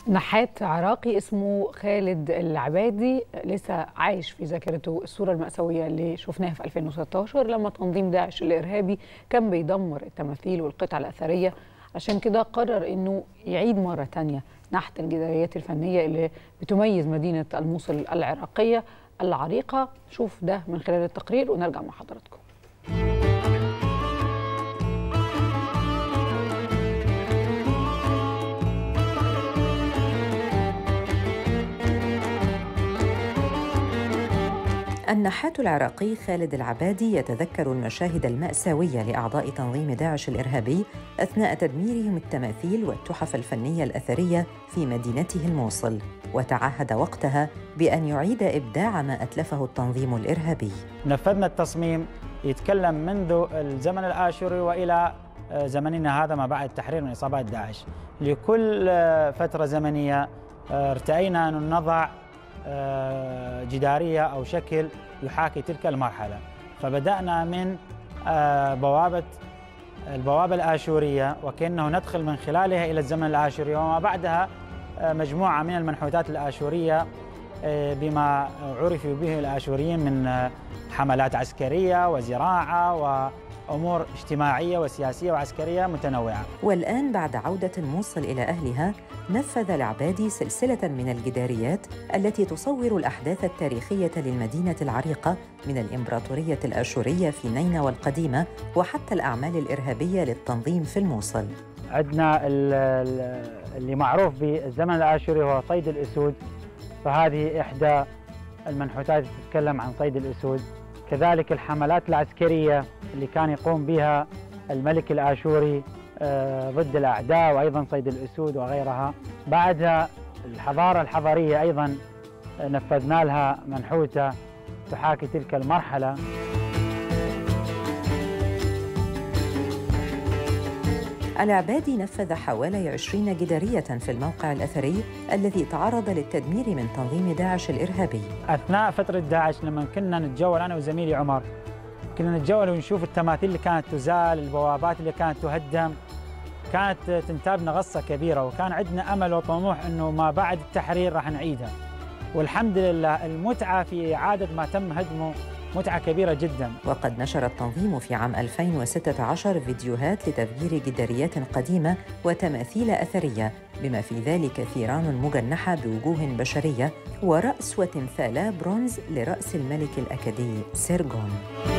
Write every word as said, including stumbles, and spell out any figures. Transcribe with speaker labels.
Speaker 1: نحات عراقي اسمه خالد العبادي لسه عايش في ذاكرته الصورة المأساوية اللي شفناها في ألفين وستة عشر لما تنظيم داعش الإرهابي كان بيدمر التماثيل والقطع الأثرية. عشان كده قرر إنه يعيد مرة تانية نحت الجداريات الفنية اللي بتميز مدينة الموصل العراقية العريقة. شوف ده من خلال التقرير ونرجع مع حضراتكم.
Speaker 2: النحات العراقي خالد العبادي يتذكر المشاهد المأساوية لأعضاء تنظيم داعش الإرهابي أثناء تدميرهم التماثيل والتحف الفنية الأثرية في مدينته الموصل، وتعهد وقتها بأن يعيد إبداع ما أتلفه التنظيم الإرهابي.
Speaker 3: نفذنا التصميم يتكلم منذ الزمن الآشوري وإلى زمننا هذا ما بعد التحرير من إصابات داعش. لكل فترة زمنية ارتأينا أن نضع جدارية أو شكل يحاكي تلك المرحلة، فبدأنا من بوابة البوابة الآشورية وكأنه ندخل من خلالها إلى الزمن الآشوري، وما بعدها مجموعة من المنحوتات الآشورية بما عرفوا به الآشوريين من حملات عسكرية وزراعة وأمور اجتماعية وسياسية وعسكرية متنوعة.
Speaker 2: والآن بعد عودة الموصل إلى أهلها، نفذ العبادي سلسلة من الجداريات التي تصور الأحداث التاريخية للمدينة العريقة من الإمبراطورية الآشورية في نينوى القديمة وحتى الأعمال الإرهابية للتنظيم في الموصل.
Speaker 3: عندنا اللي معروف بالزمن الآشوري هو صيد الأسود، فهذه إحدى المنحوتات تتكلم عن صيد الأسود. كذلك الحملات العسكرية اللي كان يقوم بها الملك الآشوري ضد الأعداء وأيضا صيد الأسود وغيرها. بعدها الحضارة الحضرية أيضا نفذنا لها منحوتة تحاكي تلك المرحلة.
Speaker 2: العبادي نفذ حوالي عشرين جدارية في الموقع الأثري الذي تعرض للتدمير من تنظيم داعش الإرهابي.
Speaker 3: أثناء فترة داعش لما كنا نتجول أنا وزميلي عمر، كنا نتجول ونشوف التماثيل اللي كانت تزال، البوابات اللي كانت تهدم، كانت تنتابنا غصة كبيرة، وكان عندنا أمل وطموح أنه ما بعد التحرير راح نعيدها. والحمد لله المتعة في إعادة ما تم هدمه متعة كبيرة جدا.
Speaker 2: وقد نشر التنظيم في عام ألفين وستة عشر فيديوهات لتفجير جداريات قديمة وتماثيل أثرية، بما في ذلك ثيران مجنحة بوجوه بشرية ورأس وتمثالا برونز لرأس الملك الأكدي سيرغون.